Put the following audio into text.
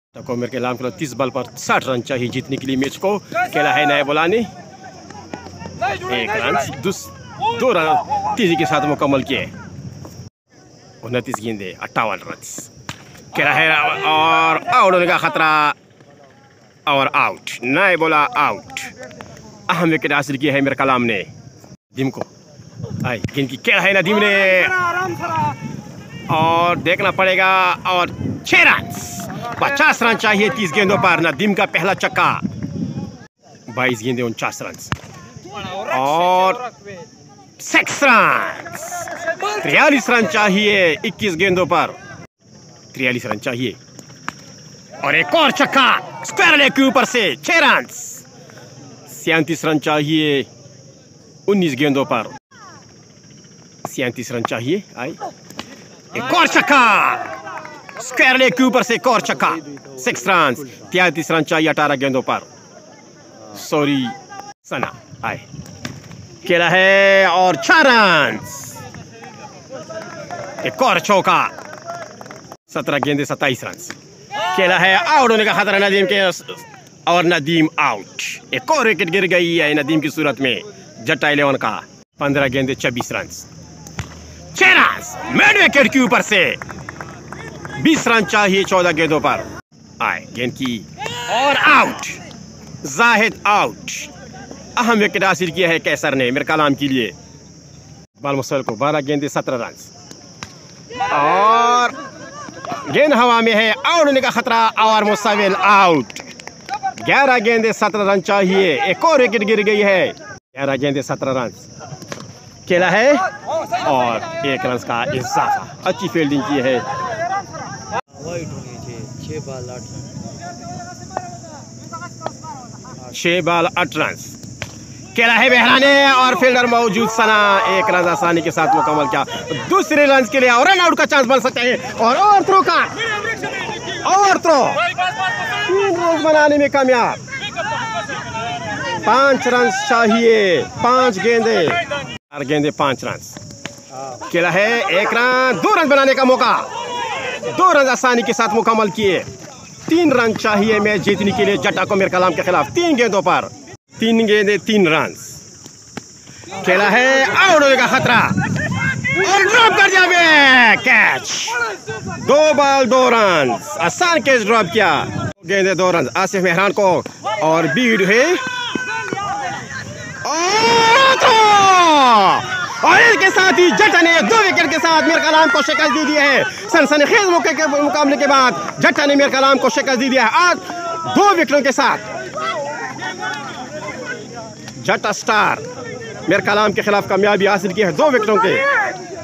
को मेरे कलाम के 30 बॉल पर 60 रन चाहिए जीतने के लिए मैच को। खेला है नया बुलाने 1 रन 2 रन तेजी के साथ मुकम्मल किए। 29 गेंदे 58 रन खेला है और आउट होने का खतरा और आउट। नया बोला आउट। अहम विकेट हासिल किया है मेरे कलाम ने। नदीम को आई गेंद की खेला है नदीम ने और देखना पड़ेगा और 6 रन 50 रन चाहिए 30 गेंदों पर। नदीम का पहला चक्का। 22 गेंदे 49 रन और 6 रन 43 रन चाहिए 21 गेंदों पर। 43 रन चाहिए और एक और चक्का स्क्वायर लेग के ऊपर से 6 रन 37 रन चाहिए 19 गेंदों पर। 37 रन चाहिए। आई एक और चक्का स्क्वायर लेग के ऊपर से एक और चक्का 6 रन 33 रन चाहिए 18 गेंदों पर। सॉरी सना आए खेला है और 6 रन एक और चौका 17 गेंदे 27 रन खेला है। आउट होने का खतरा नदीम के और नदीम आउट। एक और विकेट गिर गई है नदीम की सूरत में। जट्टा 11 का 15 गेंदे 26 रन 6 रन मिड विकेट के ऊपर से 20 रन चाहिए 14 गेंदों पर। आए गेंद की और आउट। जाहिद आउट। अहम विकेट हासिल किया है कैसर ने मेरे कलाम के लिए। बाल मुसल को 12 गेंदे 17 रन और गेंद हवा में है। आउट होने का खतरा और मुसाविल आउट। 11 गेंदे 17 रन चाहिए। एक और विकेट गिर गई है। 11 गेंदे 17 रन खेला है और 1 रन का इजाफा। अच्छी फील्डिंग की है। 6 बॉल 8 रन खेला है बहराने और फील्डर मौजूद सना 1 रन आसानी के साथ मुकम्मल किया। दूसरे रन के लिए और रन आउट का चांस बन सकता है और थ्रो का और थ्रो 3 रन बनाने में कामयाब। 5 रन चाहिए 5 गेंदे 4 गेंदे 5 रन खेला है। 1 रन 2 रन बनाने का मौका 2 रन आसानी के साथ मुकम्मल किए। 3 रन चाहिए मैच जीतने के लिए जट्टा को मेरे कलाम के खिलाफ। 3 गेंदों पर 3 गेंदे 3 रन खेला है। आउट होने का खतरा और ड्रॉप कर दिया कैच। 2 बॉल 2 रन आसान कैच ड्रॉप किया। 2 गेंदे 2 रन आसिफ मेहरान को और बीड है और इसके साथ ही जट्टा ने 2 विकेट के साथ मीर कलाम को शिकस्त दी है। सनसनीखेज मुकाबले के बाद जट्टा ने मीर कलाम को शिकस्त दी है आज 2 विकेटों के साथ। जट्टा स्टार मीर कलाम के खिलाफ कामयाबी हासिल की है 2 विकेटों के।